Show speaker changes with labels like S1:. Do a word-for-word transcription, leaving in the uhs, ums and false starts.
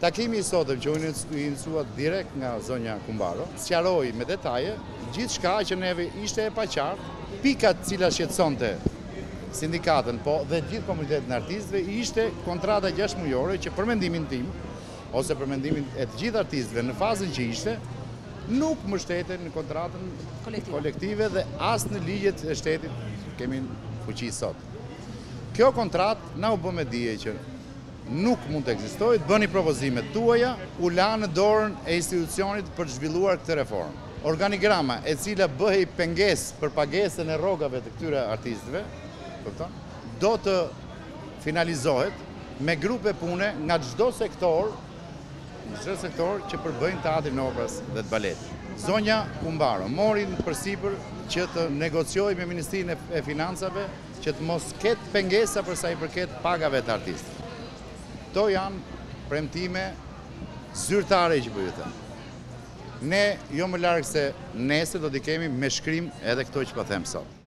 S1: Takimi i sotëm që unë iniciuat direkt nga zonja Kumbaro, sqaroi me detaje gjithë shka që neve ishte e paqartë, pikat cila shqetësonte sindikatën, po dhe gjithë komunitetin e artistëve, ishte kontrata gjashtë mujore që për mendimin tim, ose për mendimin e të gjithë artistëve në fazën që ishte, nuk mbështeten në kontratën kolektive, kolektive dhe as në ligjet e shtetit kemi fuqi sot. Kjo kontratë na u bë me dije që nuk mund të ekzistojë, bëni propozimet tuaja, u la në dorën e institucionit për të zhvilluar këtë reformë. Organigrama e cila bëhej pengesë për pagesën e rrogave të këtyre artistëve, do të finalizohet me grupe pune nga çdo sektor, në çdo sektor që përbëjnë teatrin, operës dhe të baletit. Zonja Kumbaro mori përsipër që të negociojë me Ministrinë e Financave që të mos ketë pengesa për sa i përket pagave të artistëve. Këto janë premtime zyrtare që po ju them. Ne jo më larg se nesër do t'i kemi me shkrim edhe këto që po them sot.